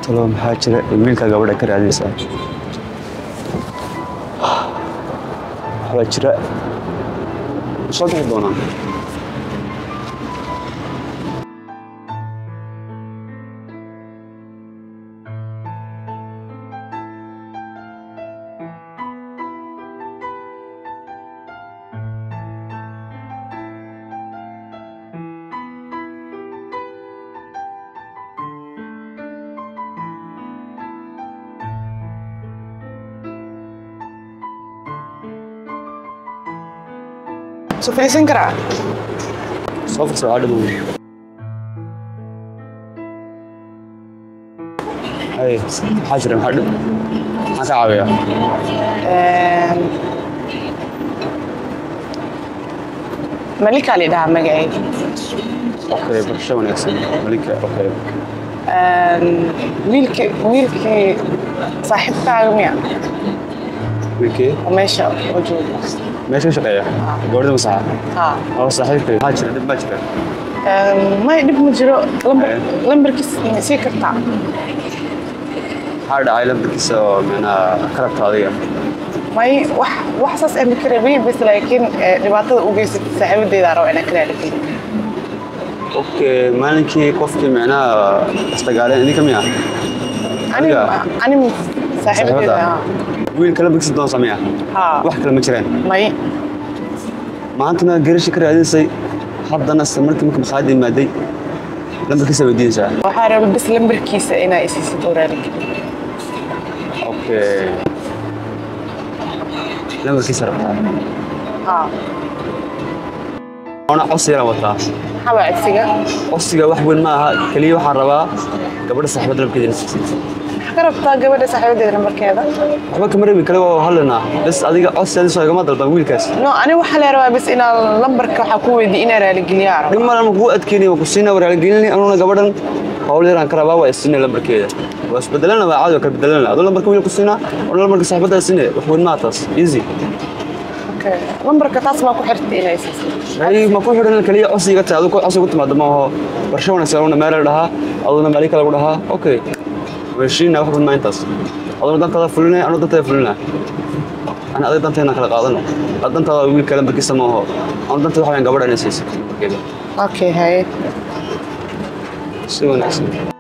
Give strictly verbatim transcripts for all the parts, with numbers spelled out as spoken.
تلو محاجرة إيميلك قبل أكره هذه الساعة محاجرة صوت حدونا سوفي سنكرا صوف سعادة دو أي حاجرة محدد ما تعاوية ملكة اللي ده مجاي أوكي برشة ونكسر ملكة أوكي ويلك ويلك صاحبتها عمياء ويلكي وماشي وجود ماشي شقية قولي مساحة ها أو صحيح حاجرة دب مجرى ما يدب مجرى لمبر لمبر كيس سيكرتا هذا عائلة بكسو من كربت هذه ما ي وح وحساس إنك كريبي بس لكن رباطة وجيس صاحب دي دارو أنا كلا لكن أوكي مالكي كوفكي معنا استقالين إني كم يا أنا أنا صاحب دي ها وين كلام بكس دون سميع ها واحد كلام مجرين ما ي ما أنت ما قريش كري هذه سي حد أنا استمرت ممكن خادي مادي لما كيسة بدين ساعة وحارب بس لمبر كيسة أنا إسيسي دورالك أوكي لما كيسة ربطها ها أنا عصي أنا وطا حبا عدسيقة عصي واحد وين ما كليه وحربا قبل صاحب درب كذا كربتا قبل صاحب دي لمبر كذا waxba kama reebi kale waa halina bas adiga codsan soo igama dalban wiilkaas no ani waxa la rabaa bas ina lambarka waxa ku weydii ina raali geliyaa dhig malan ku adkeeni ku siina raali gelini anuna gabadhan hawl yaraan ka rabaa waa isina lambarkeeda waa isbedelana waa caadi ka bedelana adoo lambarka wiil ku siina oo lambarka saaxiibada siina wax weyn ma taas easy okay lambarka taas ma ku xirtay ina isii ay ma ku xiran kaliya codsiga taado ku codsiga timaado ma aha barshawna salona meel dhaha aduna meel kale dhaha okay وشينا واحد ما ينتص أظن دنت هذا فلنا أنا دنت هذا فلنا أنا أظن دنت هنا كلا قاضنا دنت هذا ويل كلام بكيس ما هو أنا دنت هذا حين قبل أن يسيس كذا أوكي هاي سوى نفسي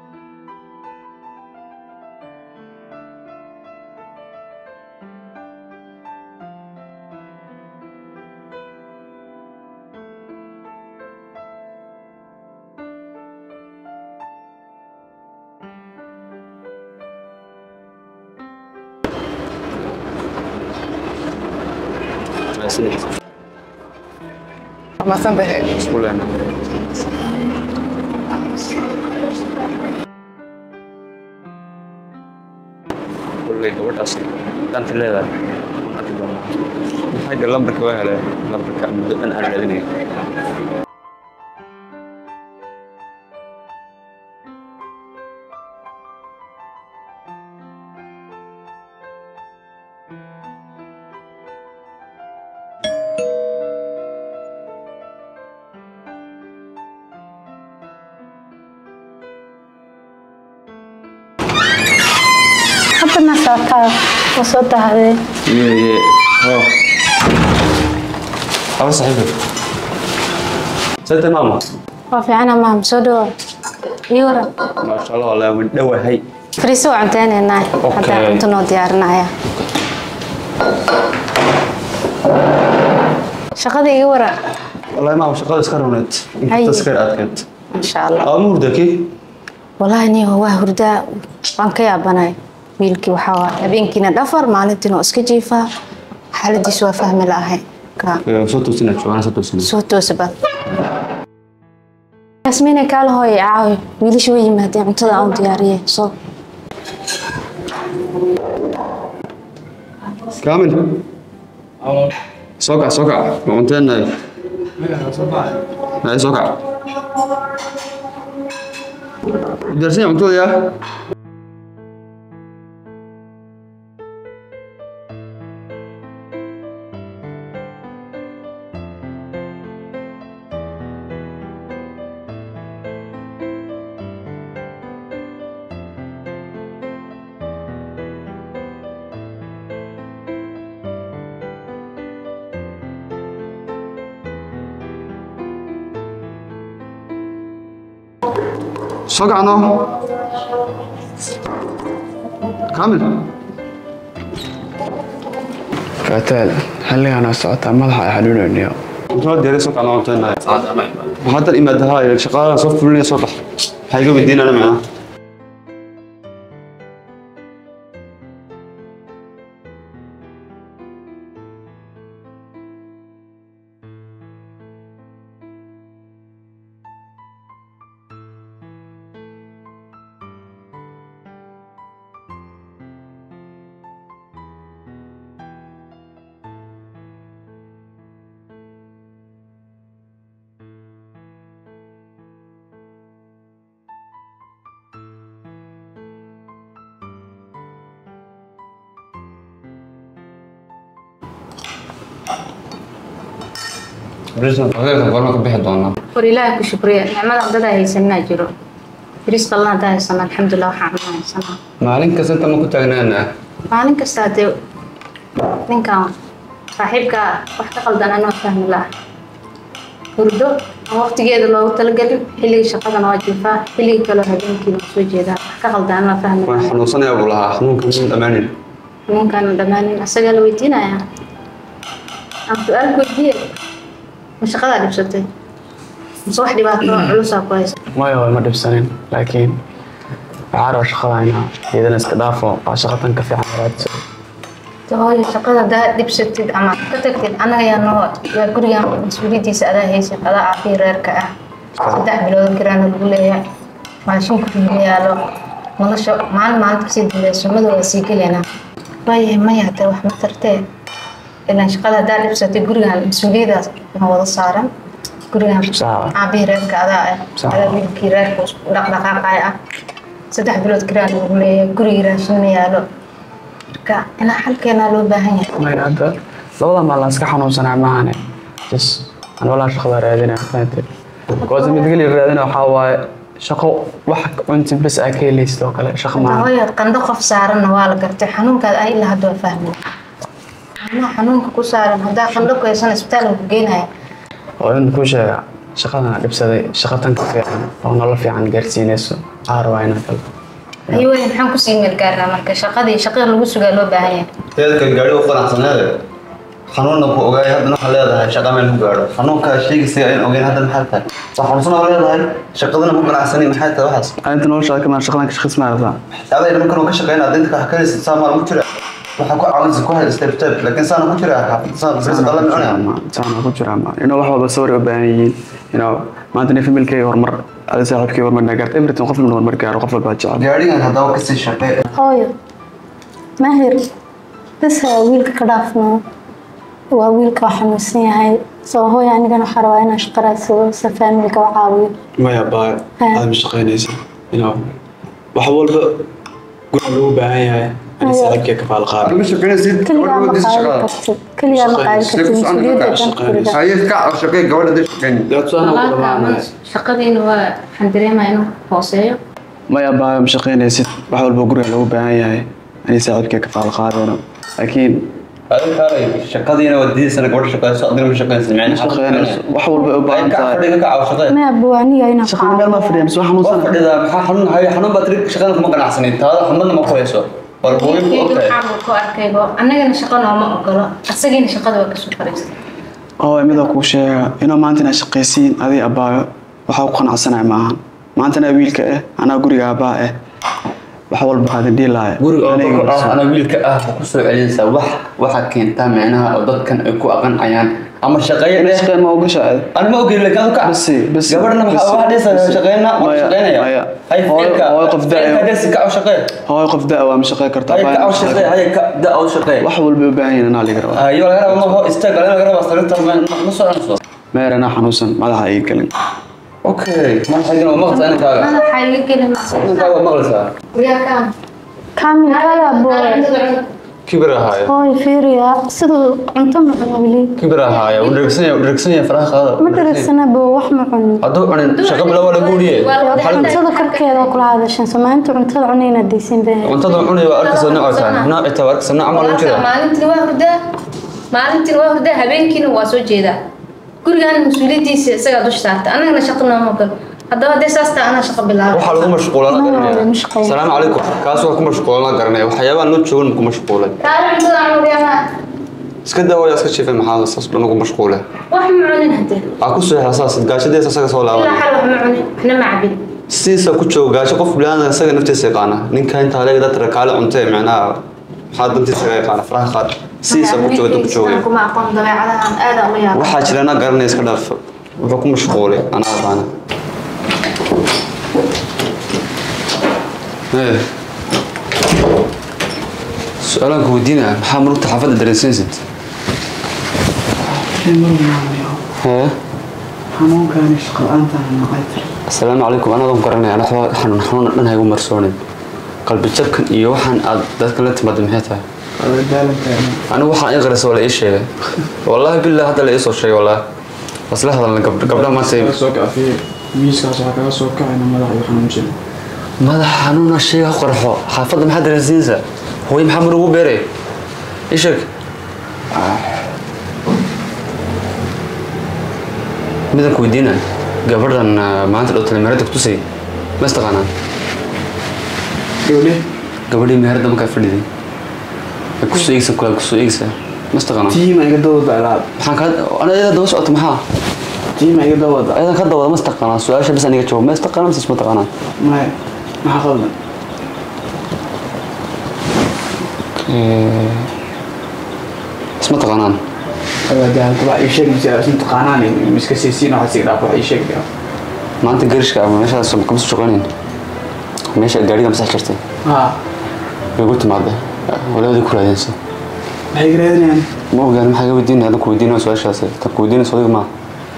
ما سنبه بسم الله كل اللي قبل أصلا كانت الليلة هاي اللمبر كواها له اللمبر كان أنا أنا الذي حتى ما صوتها وصوتها هذه يه يه هو هو صحيح سنت ماما وفي أنا مام سودو يورا ما شاء الله والله من دوا هاي فريسو عندنا هنا حتى أنت نوديارنا يا شقدي يورا والله ما هو شغال سكرونت تسكر أتكنت إن شاء الله أمور ذكي والله إني هو هردا بانك يا بناي wiilkii waxa waa habeenkiina dhafar maalintiina iska jiifa xaaladiisu waa fahmi lahayn ka soo toosina joogana soo toosina soo toosba asmiina kala hooy caawi wiilashu way yimaadeen cuntada aan diyaariyay soo كامل سوكا سوكا مونتين هاي هاي سوكا درسين عمتو يا صقعنه كامل فتال هل أنا سأعطى ملحق حلول اليوم انت ما ديري صقعنه وانتنا هذا الإيماد هاي الشغالة صف لي صبح حيجوا بالدين أنا معاه بريسنا طغيرة قبل ما كبيح دونا وريلاك شكريا نعمة عبدها هي سنة جرو رزق الله ده سنة الحمد لله وحنا سنة مالين كسنت ما كنت أجنانا مالين كستاتي من كان صاحبك واحد قلدنا أنا فهم الله هردو وقت جيد الله تلقى حلي شقة واجفة حلي كله هدين كي مسوي جدا واحد قلدنا أنا فهم الله وإحنا وصلنا يا أبو الله حنون كمان أمانين ممكن دمانين أسجل ويتينا يا عم سؤال كودي مش قادر ألبسته بس واحد يبغى علوسة كويس ما هو ما دبسنين لكن عارف شغلة هنا إذا نستضافوا شغلة كفي عمرات تهاي شقة ده لبستي أما كتكتي أنا يا نوع يقول يا مسؤوليتي سأله هي شقة عافية ريركة صدق بلود كران يقول لي ما شو كفي يا لو ما شو ما ما تقصد السمد ولا سيكل أنا باي ما يهتر وح مترتين إلا شقة ده لبستي يقول يا مسؤولية ما هو صارا يقول يا عافية ريركة هذا هذا بالكيرك ودق دقائق صدق بلود كران يقول لي يقول يا شنو يا لو أنا حلكنا لو باهية ما يقدر لولا ما الله سكحنا وصنع معنا بس أنا ولا شغلة رادنا فهمت قوزم تقولي رادنا وحاول شقو وحك وأنت بس أكيد ليس لو كلا شخ معنا هاي قندق في سعرنا ولا قرت حنون كذا أي لها دول فهمنا أنا حنون كو سعرنا هذا قندق يسون إسبتال وجينا وأنا كل شيء شغلنا لبس هذا شغلة كفي عن أو نلا في عن جرسينيس عارواينا كلا أيوة نحن كسين الجارنا مركز شقدي شقير لوجس قالوا باهية تذكر الجاري وفرح سنة هذا خنون نبغى أجاي هذا نحن هذا شقة من الجاري خنون كشيء سيئين أجاي هذا المحل صح خلصنا ولا هذا شقتنا ممكن عسني محل واحد أنت نقول شغلة ما شغلنا كشخص ما رضا هذا اللي ممكن وكشقين عندك حكي سامر مشرع وحكوا عاوز كوه ستيب ستيب لكن سانو مشرع سانو بس الله من أنا سانو مشرع ما إنه واحد بصور وباين إنه ما أنتني في ملكي ورمر هذا صاحب كي ورمر نقدر إمرت وقفل من ورمر كار وقفل باجار جاري أنا هذا وكسي شقة هاي ماهر بس ويلك كرافنا وويلك وحمسني هاي سو هو يعني كانوا حروين أشقرات سو سفان ملك وعاوي ما يبغى هذا مش شقينيس إنه وحول بقى قول له باين هاي أنا صاحب كي كفال قار مش شقة زيد كل يوم مقايل كتب كل يوم مقايل كتب مسؤولية هاي كع شقة قولة دي شقين لا تسألنا شقدي إنه حندري ما إنه فاصية ما يبغى مش شقينيس وحول بقول له باين هاي أنا صاحب كي كفال قار لكن هذا كاري شقدي أنا ودي سنة قولة شقة صادر من شقة سمعني شقينيس وحول بقى كع كع شقة ما أبواني أين شقيني ما فريم بس واحد مصنع إذا حنون هاي حنون بتريك شغلة كم كان أحسن هذا حنون ما كويسه والبوي أوكي أنا شقنا ما أقوله أسجين شقة وكسر فريس oo imida ku sheega inuu maanta shaqaysiin adii abaayo waxa uu qanacsanay maaha maanta wiilka ah ana guriga abaa ah waxa walba hada dhiilay guriga ana wiilka ah ku soo celinaysa wax waxa keenta macnaha oo dadkan ay ku aqan ayaan ama shaqeeyay shaqeyn ma ogasha ana ma ogin laakiin ka bas bas gabadhna waxa wax dheesay shaqeeyna ma shaqeynaya hay fiilka oo qof daa ka dheesay ka shaqeey oo qof daa waa shaqeey kartaa hay ka shaqeey hay ka daa oo shaqeey wax walba u baahan yahay inaad liga ayo laga rabo ma ho istaag laga rabo sarinta ma soo anso meerana xanuusan madaxa ay galin اوكي ما حيجينا مغلط انا كاغا أنا حقيقي لما انا كاغا مغلطه ويا كام كامل كلا أبوه كبرها هاي هاي فيريا سدو أنتم معولي كبرها هاي ودركسنيا ودركسنيا فراخ هذا ما درسنا بوح معون هذا عن شغل لا ولا قوليه cuntada korkeeda kula hadashan samaynta cuntada cunayna diisin baa cuntada cunay waa arkaysa nooc tahay nooc ta arkaysa nooc ma lagu jira maalintii waa hurda maalintii waa hurda habeenkiina waa soo jeeda gurigaan mas'uuliyadiisa isaga dush saarta anagana shaqo nooma gal هذا ودي ساستا أنا شق بالله waxa lagu mashquulana garanaya mashquul. salaam calaykum kaas waa ku mashquulana garanaya waxyaabo aan loo joogin ku mashquulay تعال عندنا عمر يا ما iska daawaya iska jiifay maxaa saas dhan ugu mashquulay واحد معونين هدي aa ku soo xasaas gaashadeesa isaga soo إلا laaban حل واحد معونين إحنا معبين siisa ku jooga gaasho qof bilaana isaga naftiisa yaqaana ninka inta leeg dad rakaale cuntay macnaa maxaa dantiisa yaqaana faraha qaad siisa ku jooga ku jooga كما أقوم ضبيعة عن آدم ويا waxaa jirana garanaya iska dhaaf wuxuu ku mashquulay anaa aqaana ee su'aalan ku weydiinaa maxaa marugta xaafadda dareensiinsid hee xanuunkan shaqo la'aanta naqayta السلام عليكم أنا ضم قرني أنا حوا حنون حنون أنا هيقوم مرسونين قلب جبكن إيوه وحن أد ذات كلت ما دمهتها wala daalanka أنا وحن يغرس ولا إيش شيء والله بالله هذا اللي يسوى شيء والله بس لا هذا اللي قبل قبل ما سيب soo kacay miiskaas waxa kaga soo kacayna madaxa xanuunsan ماذا حنون الشيء قرحه حافظ ما حد رزينزة هو محمد أبو بيري إيشك ماذا كودينا قبل أن ما أنت قلت لي مراتك تسي ما استغنى gabadhe قبل لي مهرد ما كفر لي كسو إكسا كل كسو إكسا ما استغنى tiima iga dawada alaab maxaan ka ana iyada daba socoto maxaa tiima iga dawada ayada ka dawada ma istaqaanaa su'aasha bas aniga jawaab ma istaqaanaa mise ma taqaanaa ma ma qaldan ee isma taqaanaan wala daalka waa ay sheeg jira inta qanaan miska seesiin waxa si dhaaf waxa ay sheeg maanta garishka ama meeshaas ma kamid shaqayneen meesha gaariga masax jirtay ha way ku timaada walaadii ku raadinaysa maxay garaadinayaan ma ogaan maxay weydiinayaan hadda ku weydiinayaan su'aashaas ta ku weydiinayso adiga ma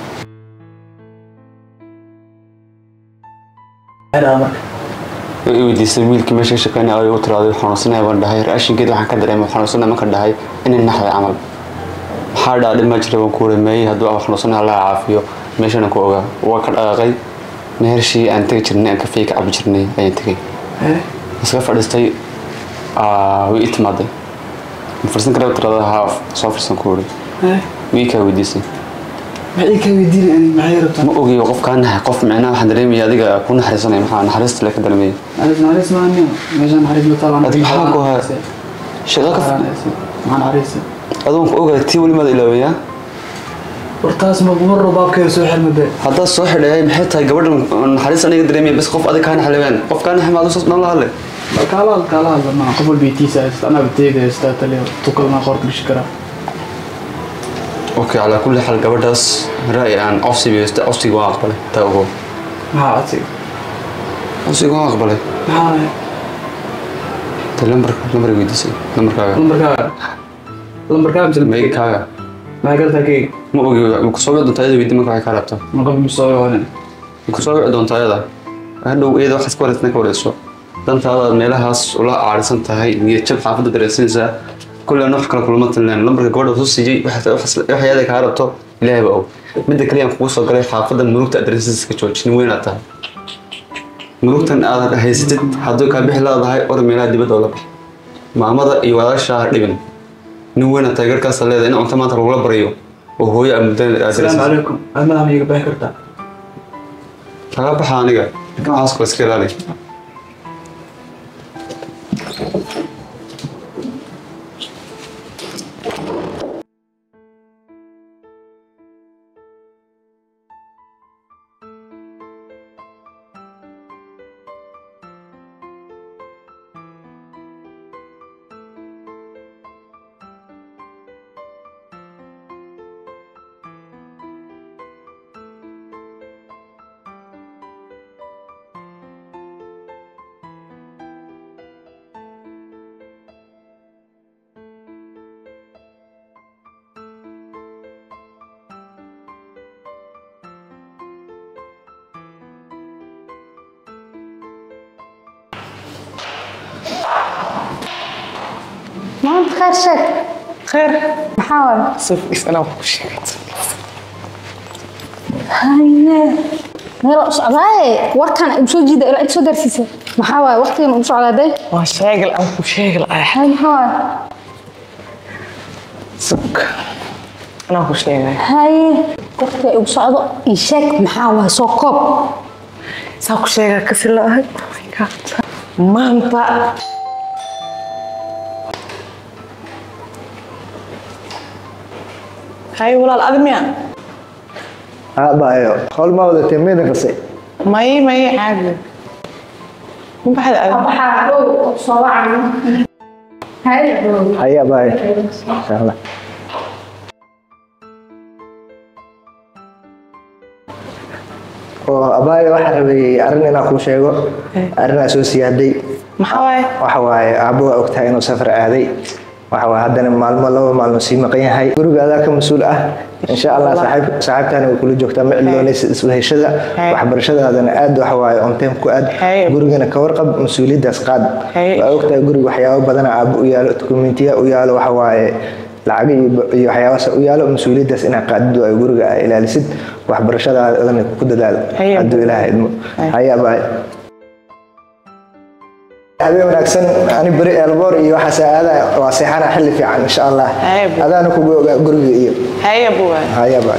era marka ay weydiisay wiilkii meesha ka shaqaynaya ay u tiraaday xanuunsanay baan dhahay raashinkeeda waxaan ka dareemay xanuunsanay marka dhahay inay naxday camal maxaa dhaadhay ma jiray waan ku reemay hadduu xanuunsanay Allah caafiyo meeshana ku ogaa waa ka dhaqaaqay mehershii aan tagi jirnay aan kafee ka cabi jirnay ayaan tagay eh iska fadhiistay aa way itmaaday farsan kale tirada haaf soo farsan ku wari eh wiilka weydiisay maxay ka weydiinayaan maxay rabtaa ma ogiyo qofkaan nahay qof macnaa waxaan dareemaya adiga ku naxariisanay maxaa naxariista la ka dareemay anas naris maani meeshan haris ma talaan Adiga maxaa ku haa shaqo ka maxaan haris adoon ku ogaa tii wali mada ilaawiyaa wartaas ma mar baabkeeda soo xirmade hadda soo xidhay maxay tahay gabadhan naxariis aniga dareemay bas qof adiga kaan xalawaan qof kaan xamaad soo dhan la hadlay kala kala ma qof beetiisa ana beteega istaa tale tukalna qorta bishkara اوكي على كل حال gabadhaas raay aan codsi biyay codsiga waa aqbalay taa ugu ma ati codsiga waa aqbalay ma lambarka lambar weydiisay lambarkaaga lambarkaaga lambarkaaga misal meykaaga ma gartaa kee ma ogi ma ku soo wada doontaa iyada weydii marka waxay ka rabto ma qof misoo yoon ma ku soo wada doontaa iyada hadhow iyada wax iska wareysna ka wareyso dantaada meelahaas ula aarisan tahay niyad jab xaafadda dareensinaysa كل نوع كلا كل مطل لين لما رجعوا وصوص يجي واحد واحد واحد هذا كهربته لا بقى مدة كليا مقوس وقال حافظ الملوك تدرس كتشوج شنو وين أتاه ملوك تن هذا هيستد هذا كان بيحلا هاي أور ميلاد دي بدولة مع ماذا يوارا شهر دبن نو وين أتاه غير كاس الله إنه أنت ما تروح بريو وهو يأمدن السلام عليكم أنا ما يجي بهكرتا لا بحانية كم عاصق سكيلاني ما أنت خير شك خير محاول صف أنا وحش هاي ميلا أصعداي وركان بسو جيدا إلا إتسو درسيسة محاول وقتي إنه بسو على داي وشاغل أو شاغل هاي محاول صك أنا وحش هاي وقتي بسو عدو إيشاك محاول سو كوب ساكو شيء كسر له ما أنت هاي ولا الأدمية ها بايو خل ما وده تمين قصي ما هي ما هي عادي مو بحد waxaa dhow soo wacay hay dhow هيا باي سهلا oo abaayo waxa rabay arin inaan ku sheego arin soo siyaaday maxaa waaye waxa waaye aabo ogtahay inuu safar aaday waxa waa haddana maalmo laba maalmo sii maqan yahay gurigaada ka mas'uul ah insha Allah saaxiib saaxiibtana way kula joogtaa macluumaadis isla heshada waxbarashadaadana aad waxa waaye on time ku aad gurigana ka warqab mas'uuliyadaas qaad waa ogtahay guriga waxyaabo badan aabo u yaalo dokumentiya u yaalo waxa waaye lacag iyo waxyaabaha u yaalo mas'uuliyadaas inaad qaaddo ay guriga ilaalisid waxbarashadaadana ku dadaal haddii Ilaahay idmo haya baay هذا ونكسن أنا بري البور إيوه حسا هذا واسحنا حل في عن إن شاء الله هذا أنا كوجو جروي إيوه هاي أبوه هاي أبوه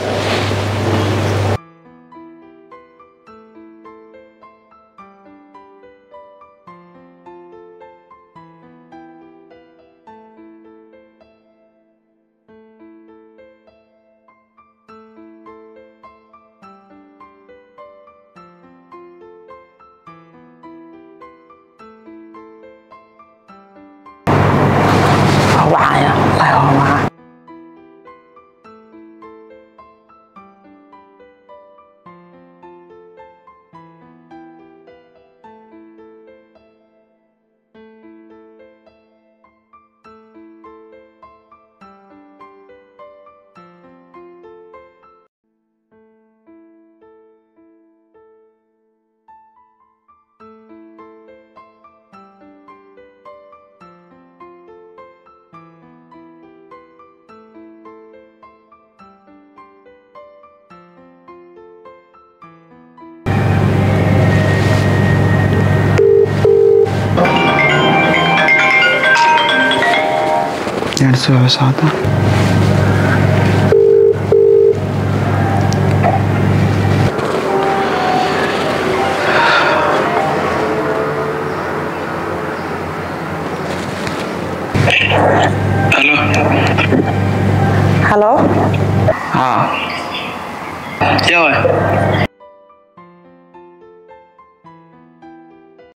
وعيا الله يرحمها يعني سوى ساعته Halo. Halo? Ha. Ya, weh.